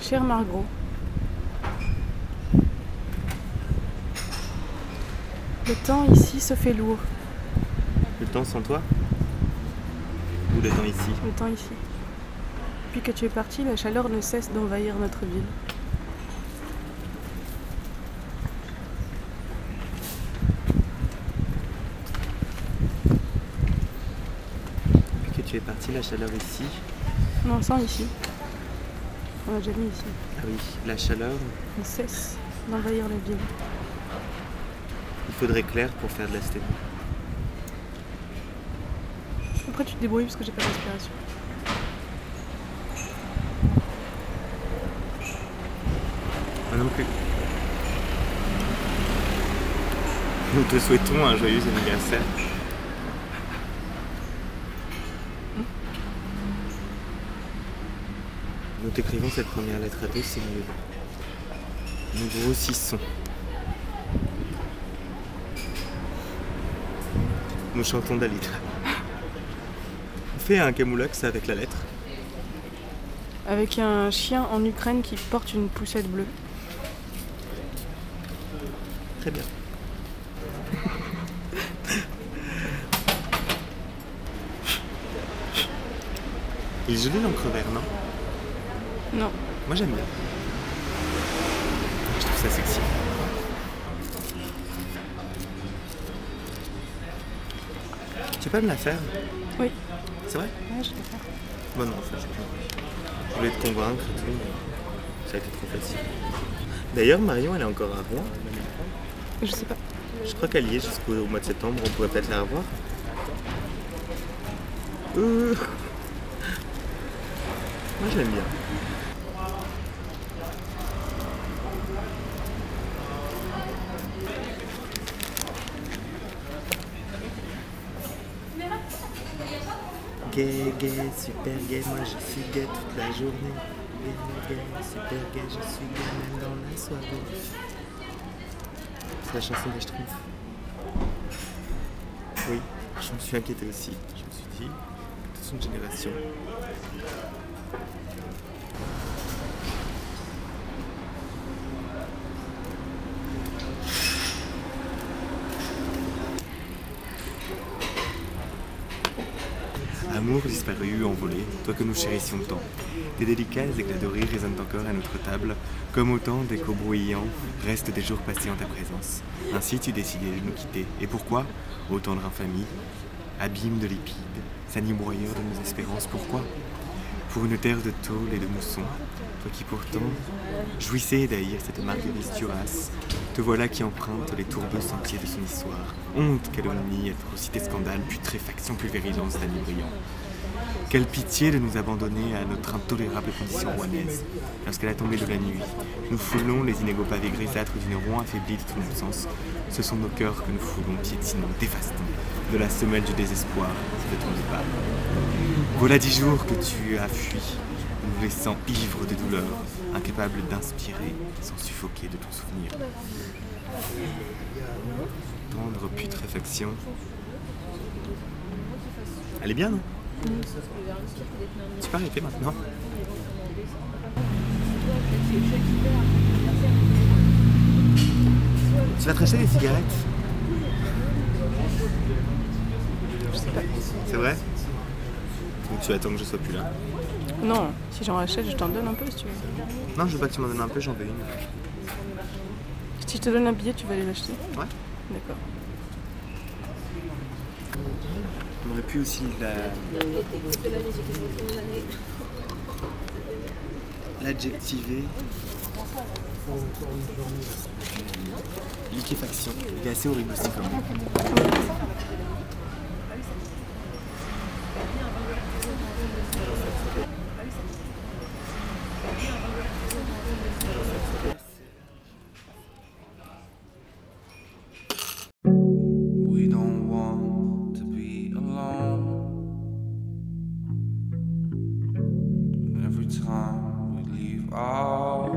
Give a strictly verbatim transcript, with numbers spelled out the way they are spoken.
Chère Margot, le temps ici se fait lourd. Le temps sans toi? Ou le temps ici? Le temps ici. Depuis que tu es parti, la chaleur ne cesse d'envahir notre ville. Depuis que tu es parti, la chaleur ici? Non, sans ici. On l'a déjà mis ici. Ah oui, la chaleur. Ne cesse d'envahir la ville. Il faudrait clair pour faire de la stéréo. Après tu te débrouilles parce que j'ai pas d'inspiration. Moi non plus. Nous te souhaitons un joyeux anniversaire. Nous t'écrivons cette première lettre à deux, c'est mieux. Nous grossissons. Nous chantons Dalida. On fait un camoulox avec la lettre. Avec un chien en Ukraine qui porte une poussette bleue. Très bien. Il est joli l'encre vert, non? Non. Moi j'aime bien. Je trouve ça sexy. Tu veux pas me la faire? Oui. C'est vrai? Ouais, je vais faire. Bon non, ça, je voulais te convaincre et tout, mais ça a été trop facile. D'ailleurs, Marion, elle est encore à Rouen. Je sais pas. Je crois qu'elle y est jusqu'au mois de septembre, on pourrait peut-être la revoir. Euh... Moi j'aime bien. Gay, gay, super gay, moi je suis gay toute la journée. Gay, gay, super gay, je suis gay même dans la soirée. C'est la chanson des Schtroumpfs. Oui, je me suis inquiété aussi. Je me suis dit, toute une génération. Amour disparu, envolé, toi que nous chérissions tant. Tes délicats éclats de rire résonnent encore à notre table, comme autant d'échos bruyants restent des jours passés en ta présence. Ainsi tu décidais de nous quitter. Et pourquoi? Ô tendre infamie, abîme de lipides, sanibroyeur de nos espérances, pourquoi? Pour une terre de tôle et de mousson, toi qui pourtant jouissais d'haïr cette Marguerite Duras, te voilà qui emprunte les tourbeux sentiers de son histoire. Honte, calomnie, atrocité, scandale, putréfaction, pulvérisance, d'années brillants. Quelle pitié de nous abandonner à notre intolérable condition rouennaise. Lorsqu'à la tombée de la nuit, nous foulons les inégaux pavés grisâtres d'une Rouen affaiblie de ton absence. Ce sont nos cœurs que nous foulons, piétinons, dévastons, de la semelle du désespoir de ton départ. Voilà dix jours que tu as fui, nous laissant ivres de douleur, incapables d'inspirer sans suffoquer de ton souvenir. Tendre putréfaction. Elle est bien, non? Tu peux arrêter maintenant? Tu vas te racheter des cigarettes? Je sais pas. C'est vrai? Ou tu attends que je sois plus là? Non, si j'en rachète, je t'en donne un peu si tu veux. Non, je veux pas que tu m'en donnes un peu, j'en veux une. Si je te donne un billet, tu vas les acheter? Ouais. D'accord. On aurait pu aussi la... l'adjectiver. Liquéfaction. Il est assez horrible aussi quand même. We don't want to be alone. Every time we leave our